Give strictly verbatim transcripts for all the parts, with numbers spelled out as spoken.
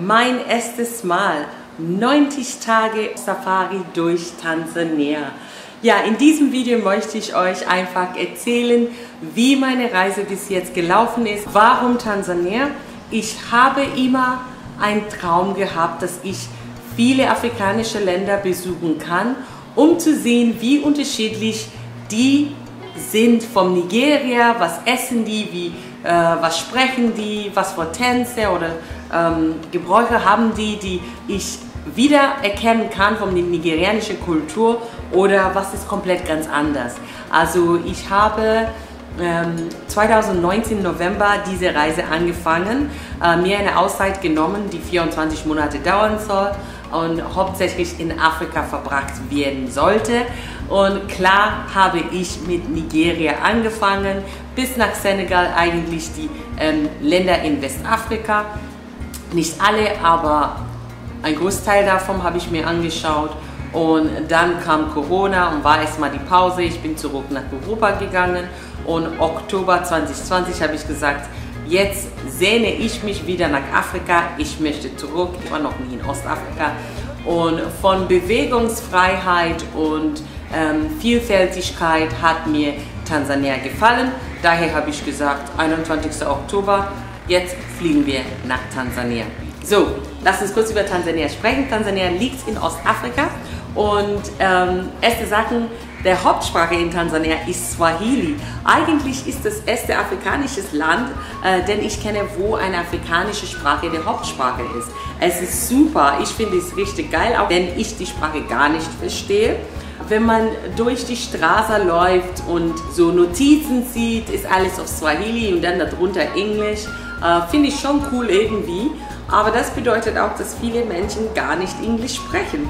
mein erstes Mal neunzig Tage Safari durch Tansania. Ja, in diesem Video möchte ich euch einfach erzählen, wie meine Reise bis jetzt gelaufen ist. Warum Tansania? Ich habe immer einen Traum gehabt, dass ich viele afrikanische Länder besuchen kann, um zu sehen, wie unterschiedlich die sind vom Nigeria, was essen die, wie, äh, was sprechen die, was für Tänze oder ähm, Gebräuche haben die, die ich wiedererkennen kann von der nigerianischen Kultur oder was ist komplett ganz anders. Also ich habe ähm, zweitausendneunzehn November diese Reise angefangen, äh, mir eine Auszeit genommen, die vierundzwanzig Monate dauern soll und hauptsächlich in Afrika verbracht werden sollte. Und klar habe ich mit Nigeria angefangen, bis nach Senegal, eigentlich die ähm, Länder in Westafrika. Nicht alle, aber ein Großteil davon habe ich mir angeschaut. Und dann kam Corona und war erstmal die Pause. Ich bin zurück nach Europa gegangen und Oktober zwanzig zwanzig habe ich gesagt, jetzt sehne ich mich wieder nach Afrika. Ich möchte zurück. Ich war noch nie in Ostafrika. Und von Bewegungsfreiheit und ähm, Vielfältigkeit hat mir Tansania gefallen. Daher habe ich gesagt, einundzwanzigster Oktober, jetzt fliegen wir nach Tansania. So, lass uns kurz über Tansania sprechen. Tansania liegt in Ostafrika und ähm, erste Sachen, der Hauptsprache in Tansania ist Swahili. Eigentlich ist das erste afrikanische Land, äh, denn ich kenne, wo eine afrikanische Sprache die Hauptsprache ist. Es ist super, ich finde es richtig geil, auch wenn ich die Sprache gar nicht verstehe. Wenn man durch die Straße läuft und so Notizen sieht, ist alles auf Swahili und dann darunter Englisch. Äh, finde ich schon cool irgendwie, aber das bedeutet auch, dass viele Menschen gar nicht Englisch sprechen.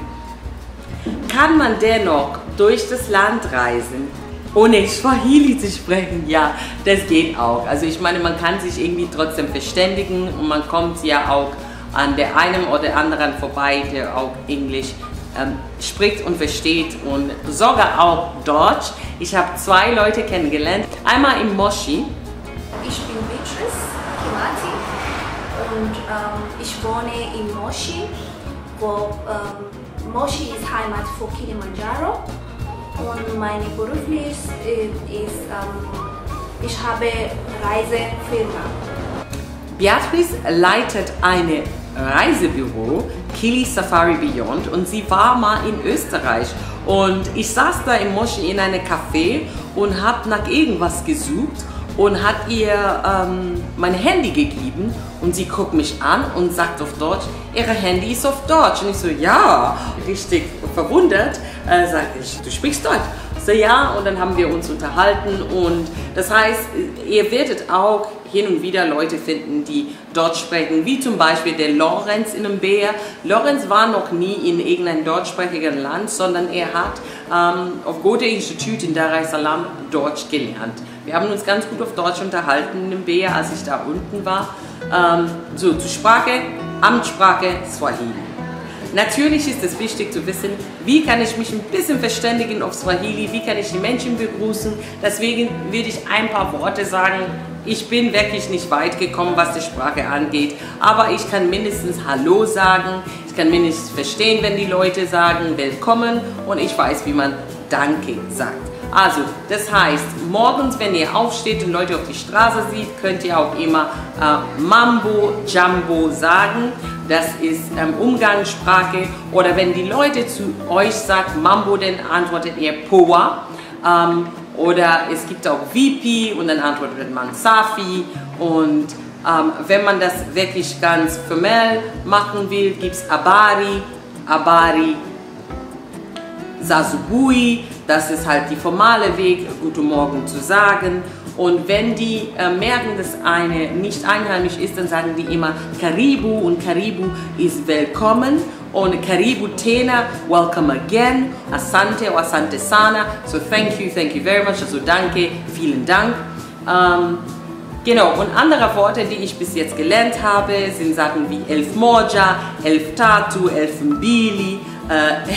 Kann man dennoch durch das Land reisen, ohne Swahili zu sprechen? Ja, das geht auch. Also ich meine, man kann sich irgendwie trotzdem verständigen und man kommt ja auch an der einen oder anderen vorbei, der auch Englisch ähm, spricht und versteht und sogar auch Deutsch. Ich habe zwei Leute kennengelernt, einmal in Moshi. Ich bin Beatrice Kimati und ähm, ich wohne in Moshi, wo ähm, Moshi ist Heimat für Kilimanjaro und meine Beruf ist, ist ähm, ich habe Reisefirma. Beatrice leitet ein Reisebüro, Kili Safari Beyond, und sie war mal in Österreich und ich saß da in Moshi in einem Café und habe nach irgendwas gesucht und hat ihr ähm, mein Handy gegeben und sie guckt mich an und sagt auf Deutsch, ihre Handy ist auf Deutsch. Und ich so, ja, richtig verwundert, äh, sage ich, du sprichst Deutsch? So, ja, und dann haben wir uns unterhalten und das heißt, ihr werdet auch hin und wieder Leute finden, die Deutsch sprechen, wie zum Beispiel der Lorenz in Mbeya. Lorenz war noch nie in irgendeinem deutschsprachigen Land, sondern er hat ähm, auf Goethe-Institut in Dar es Salaam Deutsch gelernt. Wir haben uns ganz gut auf Deutsch unterhalten in Mbeya, als ich da unten war. Ähm, so, zur Sprache, Amtssprache Swahili. Natürlich ist es wichtig zu wissen, wie kann ich mich ein bisschen verständigen auf Swahili, wie kann ich die Menschen begrüßen. Deswegen würde ich ein paar Worte sagen. Ich bin wirklich nicht weit gekommen, was die Sprache angeht, aber ich kann mindestens Hallo sagen, ich kann mindestens verstehen, wenn die Leute sagen Willkommen und ich weiß, wie man Danke sagt. Also, das heißt, morgens, wenn ihr aufsteht und Leute auf die Straße sieht, könnt ihr auch immer äh, Mambo Jambo sagen. Das ist ähm, Umgangssprache. Oder wenn die Leute zu euch sagen Mambo, dann antwortet ihr Poa. Ähm, oder es gibt auch V P und dann antwortet man Safi. Und ähm, wenn man das wirklich ganz formell machen will, gibt es Abari, Abari, Sasubui. Das ist halt der formale Weg, Guten Morgen zu sagen. Und wenn die äh, merken, dass eine nicht einheimisch ist, dann sagen die immer Karibu und Karibu ist willkommen. Und Karibu tena, welcome again, Asante oder Asante sana, so thank you, thank you very much, also danke, vielen Dank. Ähm, genau, und andere Worte, die ich bis jetzt gelernt habe, sind Sachen wie Elf Moja, Elf Tatu, Elf Mbili. Äh,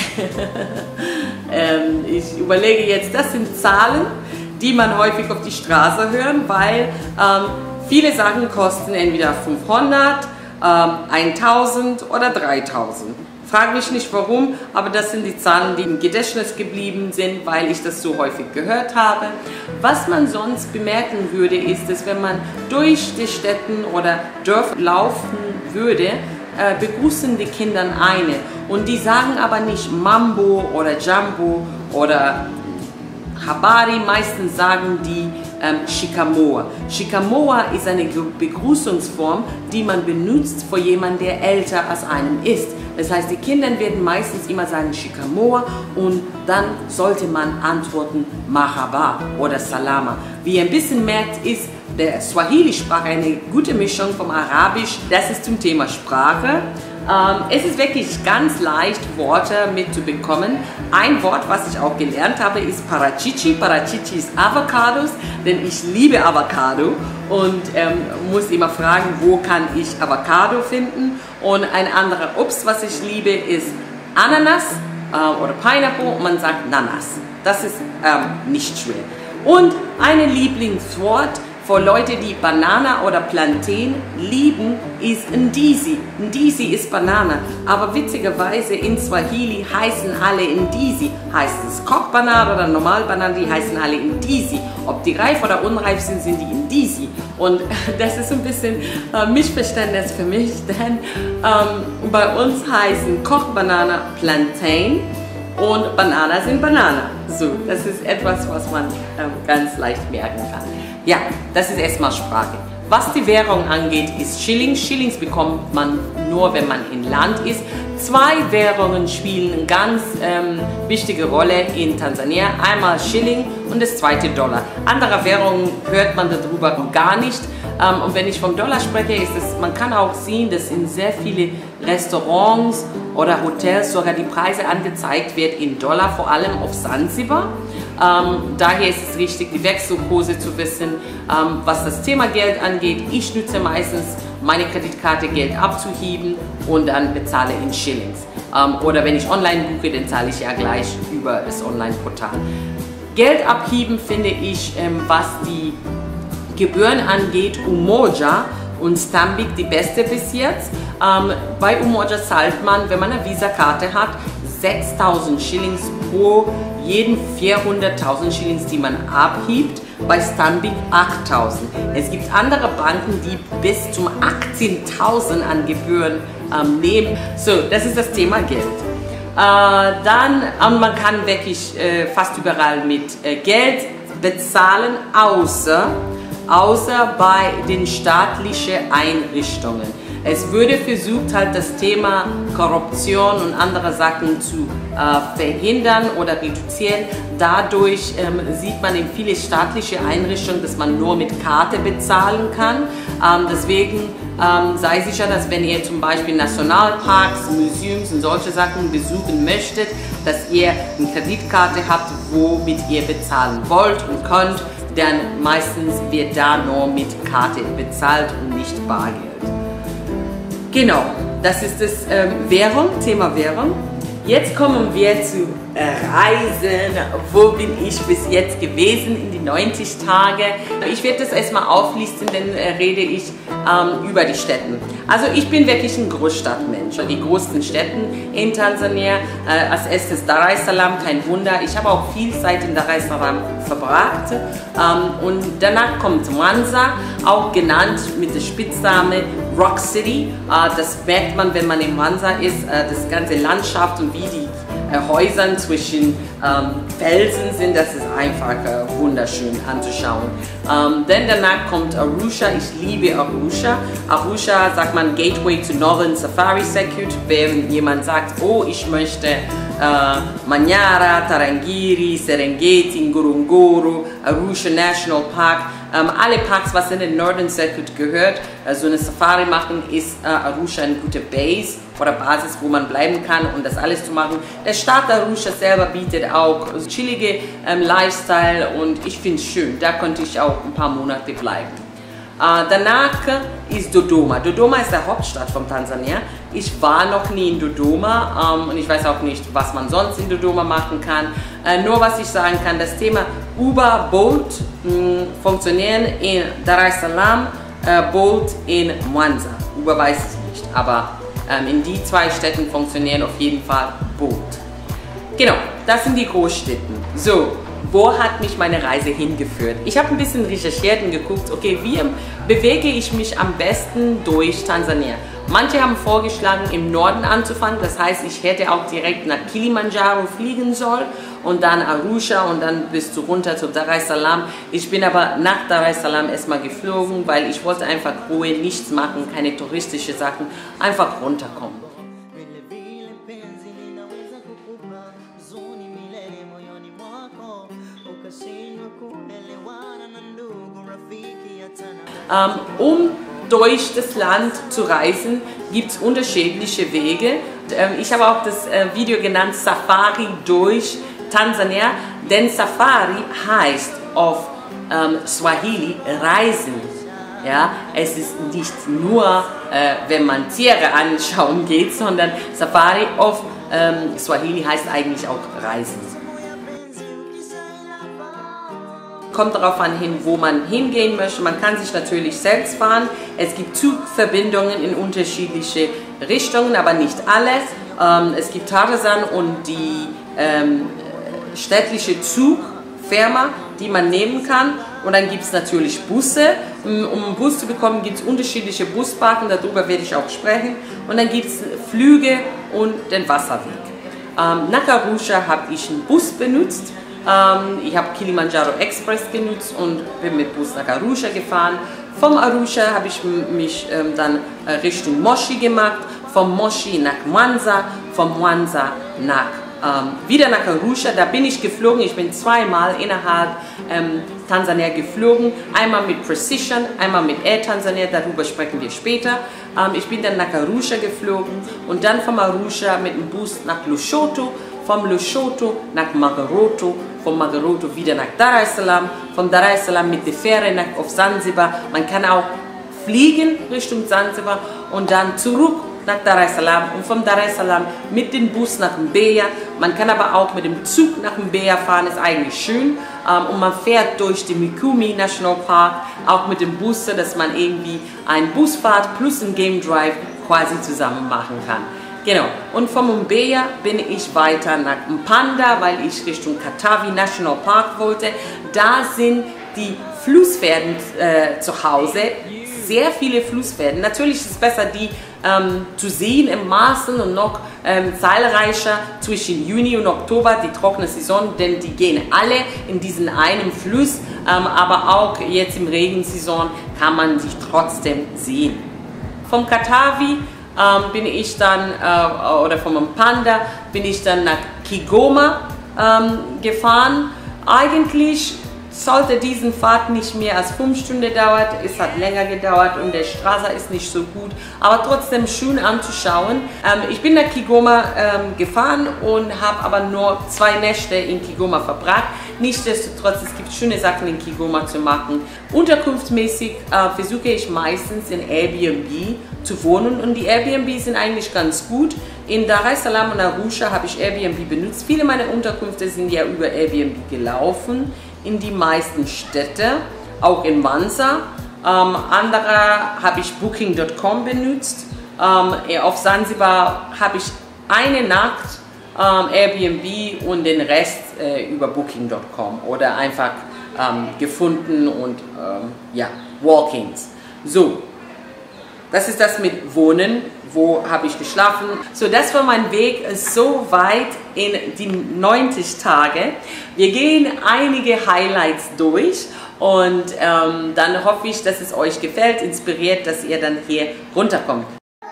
ähm, ich überlege jetzt, das sind Zahlen, die man häufig auf die Straße hören, weil ähm, viele Sachen kosten entweder fünfhundert, ähm, tausend oder dreitausend. Frag mich nicht warum, aber das sind die Zahlen, die im Gedächtnis geblieben sind, weil ich das so häufig gehört habe. Was man sonst bemerken würde, ist, dass wenn man durch die Städten oder Dörfer laufen würde, äh, begrüßen die Kinder eine. Und die sagen aber nicht Mambo oder Jambo oder Habari, meistens sagen die ähm, Shikamoa. Shikamoa ist eine Begrüßungsform, die man benutzt für jemanden, der älter als einem ist. Das heißt, die Kinder werden meistens immer sagen Shikamoa und dann sollte man antworten Marhaba oder Salama. Wie ihr ein bisschen merkt, ist der Swahili-Sprache eine gute Mischung vom Arabisch. Das ist zum Thema Sprache. Ähm, es ist wirklich ganz leicht, Worte mitzubekommen. Ein Wort, was ich auch gelernt habe, ist Parachichi. Parachichi ist Avocados, denn ich liebe Avocado und ähm, muss immer fragen, wo kann ich Avocado finden. Und ein anderer Obst, was ich liebe, ist Ananas äh, oder Pineapple und man sagt Nanas. Das ist ähm, nicht schwer. Und ein Lieblingswort für Leute, die Banana oder Plantain lieben, ist Ndizi. Ndizi ist Banane, aber witzigerweise in Swahili heißen alle Ndizi. Heißt es Kochbanane oder Normalbanane, die heißen alle Ndizi. Ob die reif oder unreif sind, sind die Ndizi. Und das ist ein bisschen äh, Missverständnis für mich, denn ähm, bei uns heißen Kochbanane Plantain und Banana sind Banane. So, das ist etwas, was man ähm, ganz leicht merken kann. Ja, das ist erstmal Sprache. Was die Währung angeht, ist Shillings. Shillings bekommt man nur, wenn man in Land ist. Zwei Währungen spielen eine ganz ähm, wichtige Rolle in Tansania. Einmal Shilling und das zweite Dollar. Andere Währungen hört man darüber gar nicht. Ähm, und wenn ich vom Dollar spreche, ist es, man kann auch sehen, dass in sehr viele Restaurants oder Hotels sogar die Preise angezeigt wird in Dollar, vor allem auf Sansibar. Ähm, daher ist es wichtig, die Wechselkurse zu wissen, ähm, was das Thema Geld angeht. Ich nutze meistens meine Kreditkarte, Geld abzuheben und dann bezahle in Shillings. Ähm, oder wenn ich online buche, dann zahle ich ja gleich über das Online-Portal. Geld abheben finde ich, ähm, was die Gebühren angeht, Umoja und Stanbic die beste bis jetzt. Ähm, bei Umoja zahlt man, wenn man eine Visa-Karte hat, sechstausend Shillings pro jeden vierhunderttausend Shillings, die man abhebt. Bei Stanbic achttausend. Es gibt andere Banken, die bis zum achtzehntausend an Gebühren ähm, nehmen. So, das ist das Thema Geld. Äh, dann, ähm, man kann wirklich äh, fast überall mit äh, Geld bezahlen, außer, außer bei den staatlichen Einrichtungen. Es würde versucht, halt das Thema Korruption und andere Sachen zu äh, verhindern oder reduzieren. Dadurch ähm, sieht man in vielen staatlichen Einrichtungen, dass man nur mit Karte bezahlen kann. Ähm, deswegen ähm, sei sicher, dass wenn ihr zum Beispiel Nationalparks, Museums und solche Sachen besuchen möchtet, dass ihr eine Kreditkarte habt, womit ihr bezahlen wollt und könnt. Denn meistens wird da nur mit Karte bezahlt und nicht Bargeld. Genau, das ist das ähm, Währung, Thema Währung. Jetzt kommen wir zu äh, Reisen. Wo bin ich bis jetzt gewesen in die neunzig Tage? Ich werde das erstmal auflisten, dann äh, rede ich ähm, über die Städte. Also ich bin wirklich ein Großstadtmensch. Die größten Städten in Tansania. Äh, als erstes Dar es Salaam, kein Wunder. Ich habe auch viel Zeit in Dar es Salaam verbracht. Ähm, und danach kommt Mwanza, auch genannt mit der Spitzname Rock City. Äh, das merkt man, wenn man in Mwanza ist. Äh, das ganze Landschaft und wie die äh, Häuser zwischen ähm, Felsen sind, das ist einfach äh, wunderschön anzuschauen. Ähm, dann danach kommt Arusha. Ich liebe Arusha. Arusha sagt man Gateway to Northern Safari Circuit. Wenn jemand sagt, oh, ich möchte äh, Manyara, Tarangire, Serengeti, Ngorongoro, Arusha National Park, ähm, alle Parks, was in den Northern Circuit gehört, äh, so eine Safari machen, ist äh, Arusha eine gute Base oder Basis, wo man bleiben kann und das alles zu machen. Der Staat Arusha selber bietet auch chillige ähm, Lifestyle und ich finde es schön. Da konnte ich auch ein paar Monate bleiben. Äh, danach ist Dodoma. Dodoma ist der Hauptstadt von Tansania. Ich war noch nie in Dodoma ähm, und ich weiß auch nicht, was man sonst in Dodoma machen kann. Äh, nur was ich sagen kann, das Thema Uber, Bolt mh, funktionieren in Dar es Salaam, äh, Bolt in Mwanza. Uber weiß ich nicht. nicht. Aber ähm, in die zwei Städten funktionieren auf jeden Fall Boot. Genau, das sind die Großstädte. So, wo hat mich meine Reise hingeführt? Ich habe ein bisschen recherchiert und geguckt, okay, wie bewege ich mich am besten durch Tansania? Manche haben vorgeschlagen, im Norden anzufangen, das heißt, ich hätte auch direkt nach Kilimanjaro fliegen sollen und dann Arusha und dann bis zu runter zu Dar es Salaam. Ich bin aber nach Dar es Salaam erstmal geflogen, weil ich wollte einfach Ruhe, nichts machen, keine touristischen Sachen, einfach runterkommen. Ähm, um durch das Land zu reisen, gibt es unterschiedliche Wege. Ähm, ich habe auch das äh, Video genannt Safari durch Tansania, denn Safari heißt auf ähm, Swahili Reisen. Ja, es ist nicht nur, äh, wenn man Tiere anschauen geht, sondern Safari auf ähm, Swahili heißt eigentlich auch Reisen. Kommt darauf an, hin, wo man hingehen möchte. Man kann sich natürlich selbst fahren. Es gibt Zugverbindungen in unterschiedliche Richtungen, aber nicht alles. Ähm, es gibt Tarzan und die ähm, städtliche Zugfirma, die man nehmen kann. Und dann gibt es natürlich Busse. Um einen Bus zu bekommen, gibt es unterschiedliche Busparken, darüber werde ich auch sprechen. Und dann gibt es Flüge und den Wasserweg. Ähm, nach Arusha habe ich einen Bus benutzt. Ähm, ich habe Kilimanjaro Express genutzt und bin mit Bus nach Arusha gefahren. Vom Arusha habe ich mich ähm, dann äh, Richtung Moshi gemacht, vom Moshi nach Mwanza, vom Mwanza nach, ähm, wieder nach Arusha. Da bin ich geflogen, ich bin zweimal innerhalb ähm, Tansania geflogen, einmal mit Precision, einmal mit Air Tansania, darüber sprechen wir später. Ähm, ich bin dann nach Arusha geflogen und dann vom Arusha mit dem Bus nach Lushoto, vom Lushoto nach Magaroto, von Magaroto wieder nach Dar es Salaam, von Dar es Salaam mit der Fähre nach auf Zanzibar. Man kann auch fliegen Richtung Zanzibar und dann zurück nach Dar es Salaam und von Dar es Salaam mit dem Bus nach Mbeya. Man kann aber auch mit dem Zug nach Mbeya fahren, ist eigentlich schön. Und man fährt durch den Mikumi National Park, auch mit dem Bus, dass man irgendwie eine Busfahrt plus ein Game Drive quasi zusammen machen kann. Genau, und vom Mbeya bin ich weiter nach Mpanda, weil ich Richtung Katavi National Park wollte. Da sind die Flusspferde äh, zu Hause, sehr viele Flusspferde. Natürlich ist es besser, die ähm, zu sehen im Maßen und noch ähm, zahlreicher zwischen Juni und Oktober, die trockene Saison, denn die gehen alle in diesen einen Fluss, ähm, aber auch jetzt im Regensaison kann man sich trotzdem sehen. Vom Katavi Ähm, bin ich dann, äh, oder vom Mpanda bin ich dann nach Kigoma ähm, gefahren. Eigentlich sollte diese Fahrt nicht mehr als fünf Stunden dauern, es hat länger gedauert und der Straße ist nicht so gut, aber trotzdem schön anzuschauen. Ähm, ich bin nach Kigoma ähm, gefahren und habe aber nur zwei Nächte in Kigoma verbracht. Nichtsdestotrotz, es gibt schöne Sachen in Kigoma zu machen. Unterkunftsmäßig äh, versuche ich meistens in Airbnb zu wohnen und die Airbnb sind eigentlich ganz gut. In Dar es Salaam und Arusha habe ich Airbnb benutzt. Viele meiner Unterkünfte sind ja über Airbnb gelaufen in die meisten Städte, auch in Mwanza. Ähm, andere habe ich Booking Punkt com benutzt. Ähm, auf Zanzibar habe ich eine Nacht ähm, Airbnb und den Rest äh, über Booking Punkt com oder einfach ähm, gefunden und ähm, ja, Walk-ins. So, das ist das mit Wohnen. Wo habe ich geschlafen? So, das war mein Weg so weit in die neunzig Tage. Wir gehen einige Highlights durch und ähm, dann hoffe ich, dass es euch gefällt, inspiriert, dass ihr dann hier runterkommt.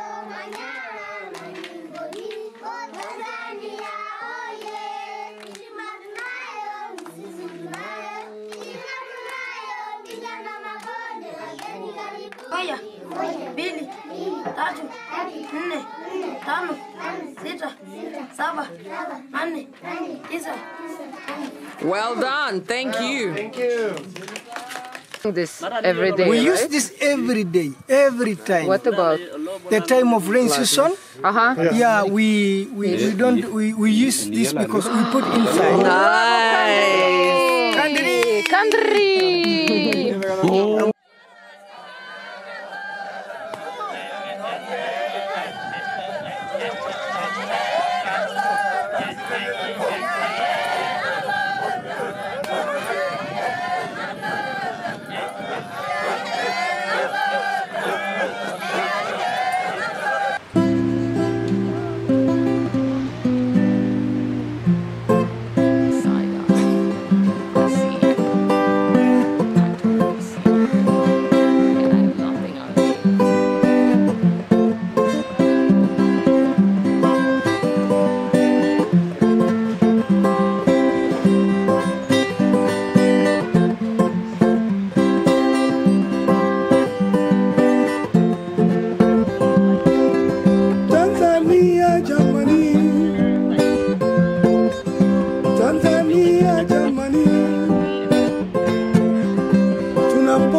Moja, mbili, tatu, nne, tano, sita, saba, nane, tisa. Well done, thank you. Thank you. This every day, We right? use this every day, every time. What about? The time of rain season? Uh-huh. Yeah, we we, we don't we, we use this because we put inside. Nice. Kandri. Kandri.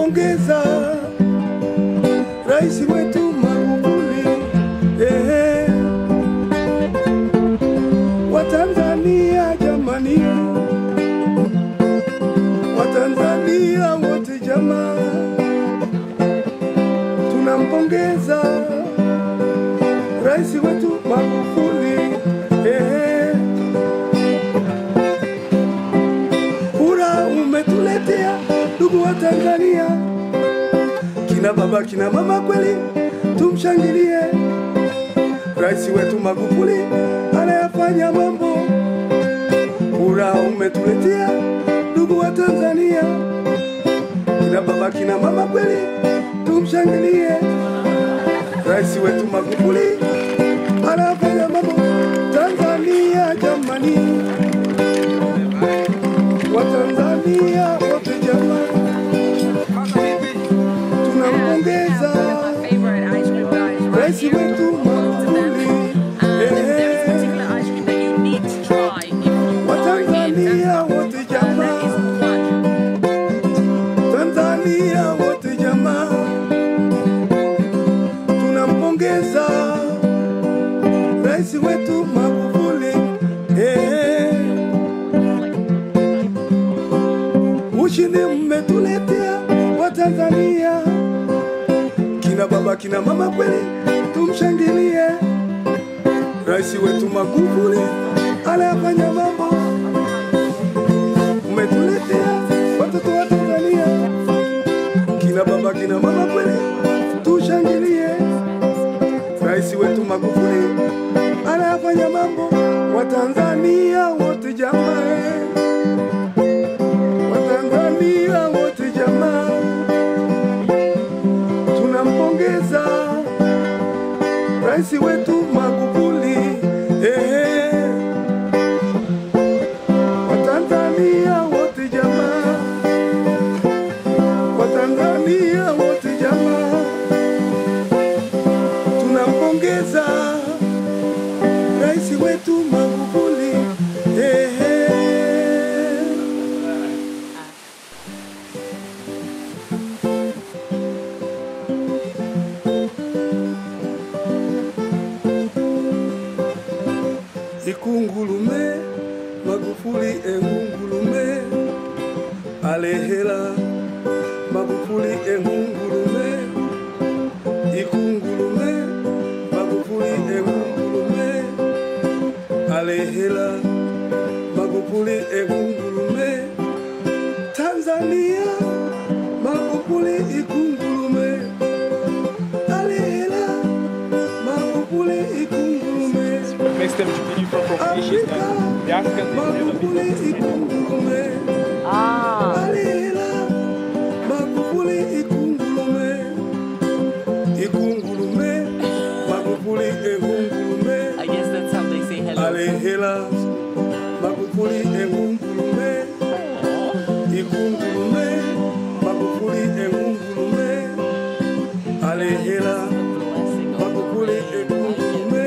tunampongeza rais wetu Magufuli, eh, wa Tanzania jamani, wa Tanzania wote jamaa, tunampongeza rais wetu Magufuli, eh, kura umetuletea ndugu wa Tanzania, kina baba kina mama kweli tumshangilie rais wetu Magufuli anayafanya mambo. Kura umetuletea ndugu wa Tanzania, kina baba kina mama kweli tumshangilie rais wetu Magufuli anafanya mambo. Tanzania jamani, wa Tanzania wote jamani, tunampongeza rais wetu Magufuli, eh, wa Tanzania wote jamani, Tanzania wote jamani, tunampongeza rais wetu Magufuli, eh, ushindi mmetuletea wa Tanzania, kina baba kina mama kweli tumshangilie rais wetu Magufuli anafanya mambo. Umetuletea watoto wa Tanzania, kina baba kina mama kweli tushangilie rais wetu Magufuli anafanya mambo. Wa Tanzania wote jamaa, wa Tanzania wote jamaa, tunampongeza rais wetu Magufuli, eh, wa Tanzania wote jamaa, wa Tanzania wote jamaa, tunampongeza rais wetu Magufuli, eh, ikungulume Magufuli engungulume, alehela Magufuli engungulume, ikungulume Magufuli engungulume, alehela Magufuli engungulume, Tanzania Magufuli ikungulume, alehela Magufuli ikungulume, Makes them different from Asians. The Africans Magufuli ikungulume, Ah. alehela Magufuli ikungulume, ikungulume Magufuli engungulume, I guess that's how they say hello. alehela Magufuli engungulume, ikungulume Magufuli engungulume, alehela Magufuli engungulume,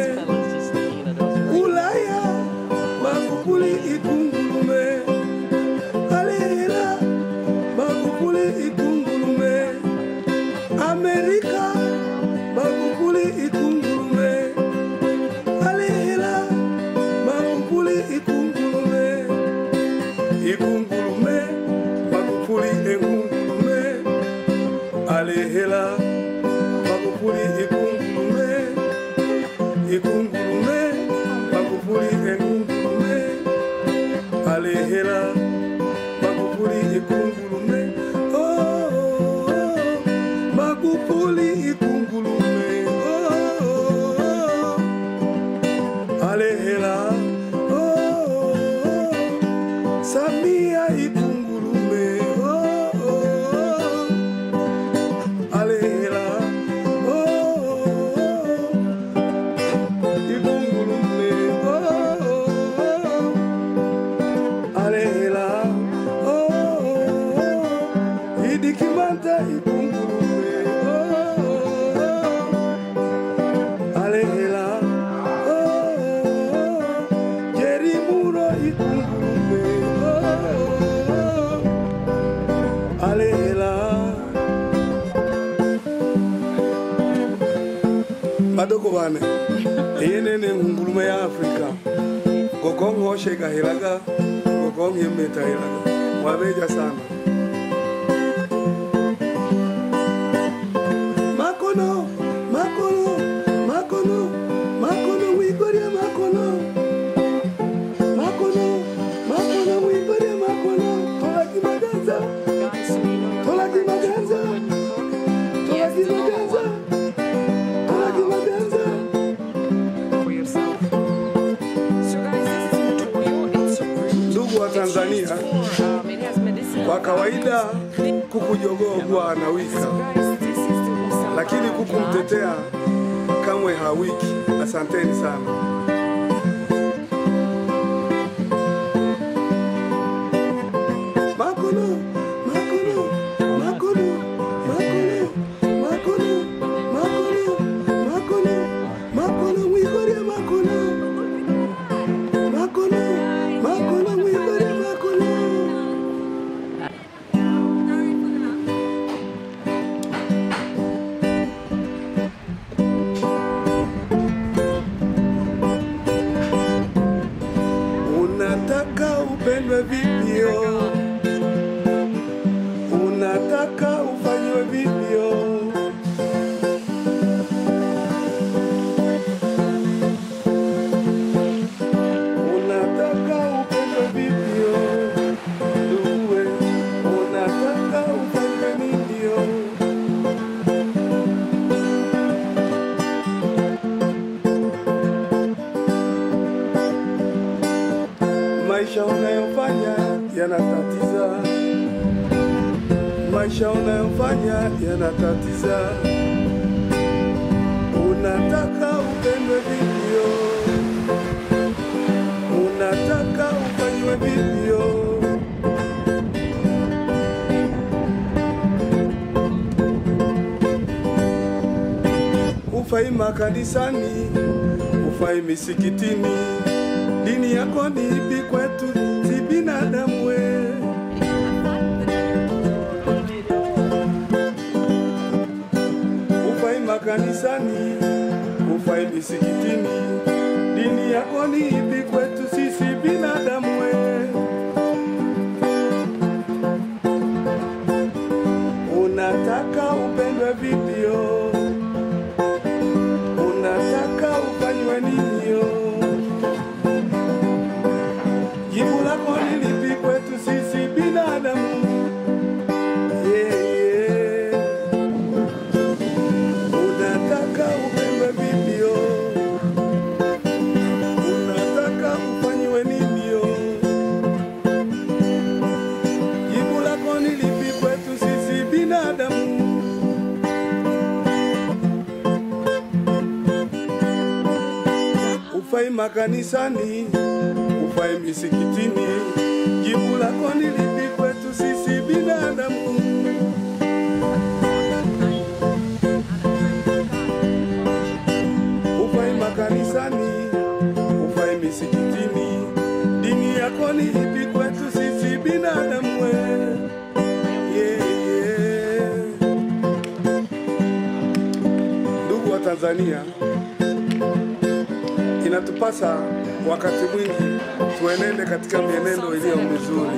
Ulaya Magufuli ikungulume, alehela Magufuli ikungulume, Amerika Magufuli ikungulume, alehela Magufuli ikungulume, ikungulume Magufuli engungulume, alehela Magufuli ikungulume, ikungulume Magufuli engungulume, alehela Magufuli ikungulume, oh, oh, oh, Magufuli ikungulume, oh, oh, oh, alehela, oh, oh, oh, Samia ikungulume, oh, oh, oh, alehela, oh, oh, oh, ikungulume, oh, oh, oh, alehela, oh, oh, oh, Idi Kimanta ikungulume, oh, oh, alehela, oh, oh, Jerry Muro ikungulume, oh, oh, alehela, Badoko bane. Yene ne ngulume ya Afrika. Gokong hoshe gahiraga. Gokong yemeta hiraga. Wabeja sana. Makono, makono, makono, makono, wigoria makono. Makono, makono, wigoria makono. Tola kimaganza. Tola kimaganza. Tola kimaganza. Tola kimaganza. Ndugu wa Tanzania, kwa kawaida kuku jogoo huwa anawika, lakini kuku mtetea kamwe hawiki. Asanteni sana. Makono, makono, makono, makono, makono, makono, makono, makono, mwigoria makono. Makono, makono, mwigoria makono. Unataka upendwe vipio, unataka ufanywe vipio. Unataka upendwe vipio, nduwe, unataka ufanywe vipio. Maisha unayofanya yanatatiza, maisha unayofanya yanatatiza. Unataka upendwe vipio, unataka ufanywe vipio. Ufai makanisani, ufai misikitini. Dini yako ni ipi kwetu, si binadamu we. Ufai makanisani, ufai misikitini. Dini yako ni ipi kwetu, sisi binadamu we. Unataka upendwe vipio, unataka ufanywe ninio. Jibu lako ni lipi kwetu sisi binadamu? Yeah, yeah. Unataka upendwe vipio, unataka ufanywe ninio. Jibu lako ni lipi kwetu sisi binadamu? Ufai makanisani, ufai misikitini. Jibu lako ni lipi kwetu sisi binadamu? Ufai makanisani, ufai misikitini. Dini yako ni ipi kwetu sisi binadamu we. Yeah, yeah. Ndugu wa Tanzania, inatupasa wakati mwingi tuenende katika mienendo iliyo mizuri.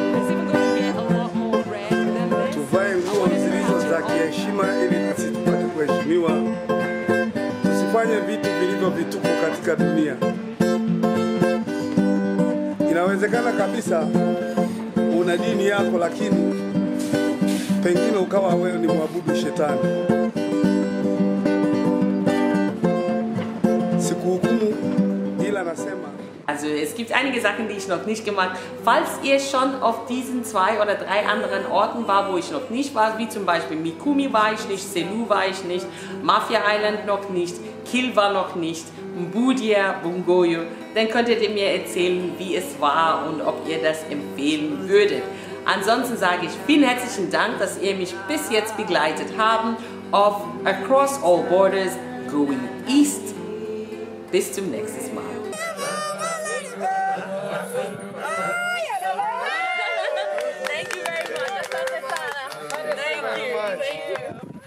Tuvae nguo zilizo za kiheshima ili nasi tupate kuheshimiwa. Tusifanye vitu vilivyo vituko katika dunia. Inawezekana kabisa una dini yako, lakini pengine ukawa wewe ni mwabudu shetani. Sikuhukumu, ila nasema. Also es gibt einige Sachen, die ich noch nicht gemacht habe. Falls ihr schon auf diesen zwei oder drei anderen Orten war, wo ich noch nicht war, wie zum Beispiel Mikumi war ich nicht, Selu war ich nicht, Mafia Island noch nicht, Kilwa noch nicht, Mbudia, Bungoyo, dann könntet ihr mir erzählen, wie es war und ob ihr das empfehlen würdet. Ansonsten sage ich vielen herzlichen Dank, dass ihr mich bis jetzt begleitet habt auf Across All Borders Going East. Bis zum nächsten Mal. Thank you very much. Thank you. Thank you.